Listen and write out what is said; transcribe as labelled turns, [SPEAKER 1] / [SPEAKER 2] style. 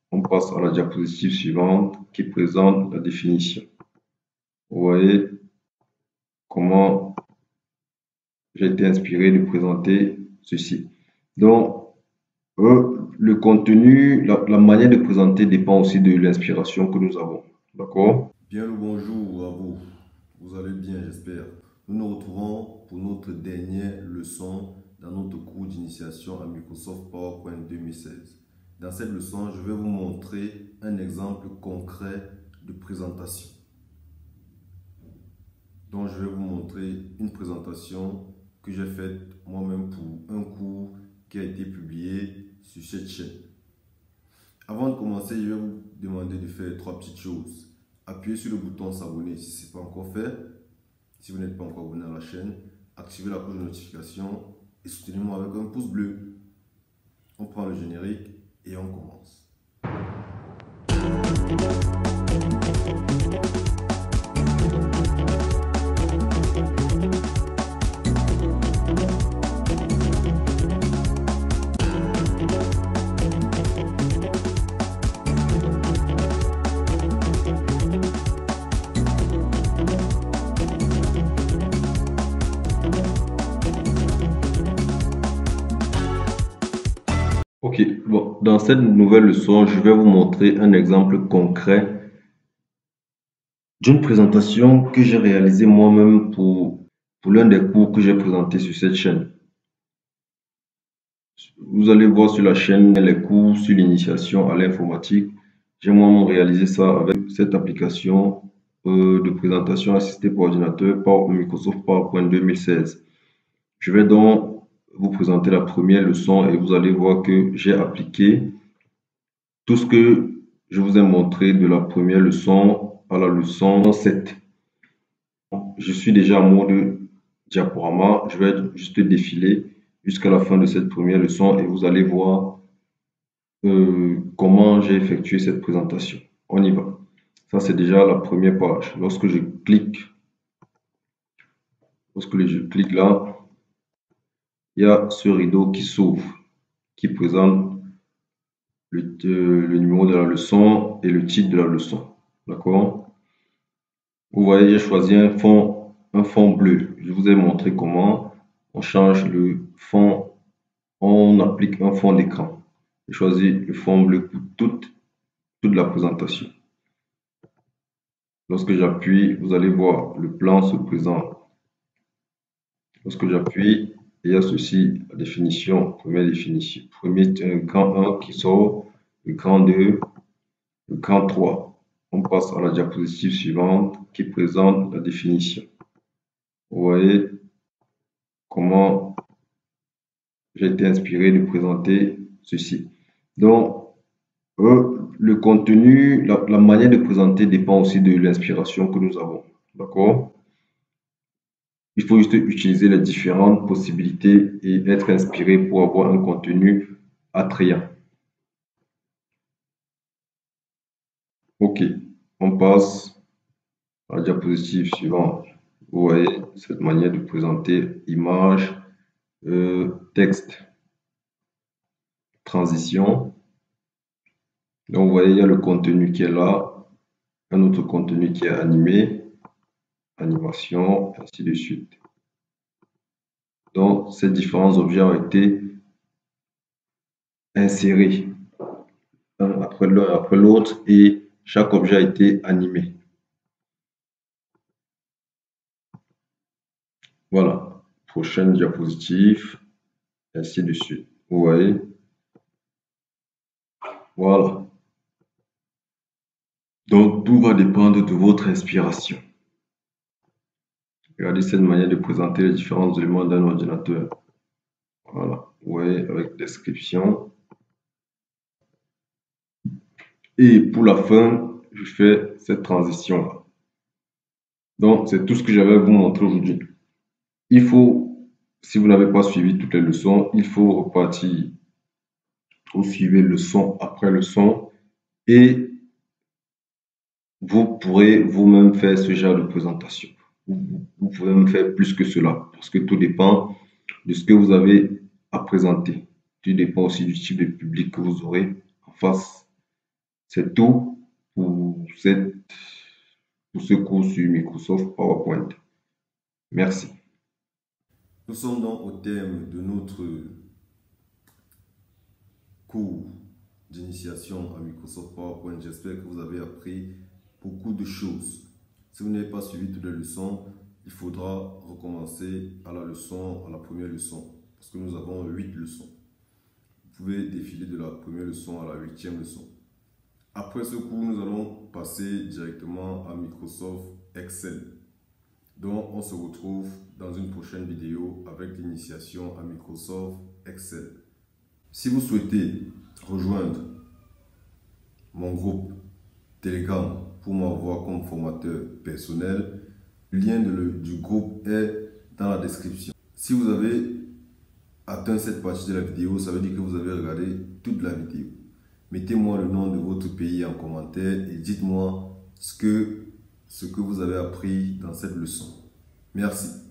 [SPEAKER 1] On passe à la diapositive suivante qui présente la définition. Vous voyez comment j'ai été inspiré de présenter ceci. Donc, le contenu, la manière de présenter dépend aussi de l'inspiration que nous avons. D'accord?
[SPEAKER 2] Bien le bonjour à vous. Vous allez bien, j'espère. Nous nous retrouvons pour notre dernière leçon dans notre cours d'initiation à Microsoft PowerPoint 2016. Dans cette leçon, je vais vous montrer un exemple concret de présentation. Donc, je vais vous montrer une présentation que j'ai faite moi-même pour un cours qui a été publié sur cette chaîne. Avant de commencer, je vais vous demander de faire trois petites choses. Appuyez sur le bouton s'abonner si ce n'est pas encore fait. Si vous n'êtes pas encore abonné à la chaîne, activez la cloche de notification et soutenez-moi avec un pouce bleu. On prend le générique et on commence.
[SPEAKER 1] Ok, bon, dans cette nouvelle leçon, je vais vous montrer un exemple concret d'une présentation que j'ai réalisée moi-même pour l'un des cours que j'ai présenté sur cette chaîne. Vous allez voir sur la chaîne les cours sur l'initiation à l'informatique. J'ai moi-même réalisé ça avec cette application de présentation assistée par ordinateur par Microsoft PowerPoint 2016. Je vais donc vous présenter la première leçon et vous allez voir que j'ai appliqué tout ce que je vous ai montré de la première leçon à la leçon 7. Je suis déjà en mode diaporama. Je vais juste défiler jusqu'à la fin de cette première leçon et vous allez voir comment j'ai effectué cette présentation. On y va. Ça, c'est déjà la première page. Lorsque je clique là, il y a ce rideau qui s'ouvre, qui présente le numéro de la leçon et le titre de la leçon. D'accord? Vous voyez, j'ai choisi un fond bleu. Je vous ai montré comment on change le fond, on applique un fond d'écran. J'ai choisi le fond bleu pour toute la présentation. Lorsque j'appuie, vous allez voir, le plan se présente. Lorsque j'appuie, il y a ceci, la définition, première définition. Premier, grand 1 qui sort, le grand 2, le grand 3. On passe à la diapositive suivante qui présente la définition. Vous voyez comment j'ai été inspiré de présenter ceci. Donc, le contenu, la manière de présenter dépend aussi de l'inspiration que nous avons. D'accord? Il faut juste utiliser les différentes possibilités et être inspiré pour avoir un contenu attrayant. Ok, on passe à la diapositive suivante. Vous voyez cette manière de présenter image, texte, transition. Donc, vous voyez, il y a le contenu qui est là, un autre contenu qui est animé, animation, ainsi de suite. Donc, ces différents objets ont été insérés l'un après l'autre et chaque objet a été animé. Voilà, prochaine diapositive, ainsi de suite. Vous voyez? Voilà. Donc, tout va dépendre de votre inspiration. Regardez cette manière de présenter les différents éléments d'un ordinateur. Voilà, vous voyez, avec description. Et pour la fin, je fais cette transition-là. Donc, c'est tout ce que j'avais à vous montrer aujourd'hui. Il faut, si vous n'avez pas suivi toutes les leçons, il faut repartir. Vous suivez leçon après leçon et vous pourrez vous-même faire ce genre de présentation. Vous pouvez même faire plus que cela parce que tout dépend de ce que vous avez à présenter. Tout dépend aussi du type de public que vous aurez en face. C'est tout pour ce cours sur Microsoft PowerPoint. Merci.
[SPEAKER 2] Nous sommes donc au terme de notre cours d'initiation à Microsoft PowerPoint. J'espère que vous avez appris beaucoup de choses. Si vous n'avez pas suivi toutes les leçons, il faudra recommencer à la première leçon, parce que nous avons 8 leçons. Vous pouvez défiler de la première leçon à la 8e leçon. Après ce cours, nous allons passer directement à Microsoft Excel. Donc, on se retrouve dans une prochaine vidéo avec l'initiation à Microsoft Excel. Si vous souhaitez rejoindre mon groupe Telegram pour m'avoir comme formateur personnel, le lien du groupe est dans la description. Si vous avez atteint cette partie de la vidéo, ça veut dire que vous avez regardé toute la vidéo. Mettez-moi le nom de votre pays en commentaire et dites-moi ce que vous avez appris dans cette leçon. Merci.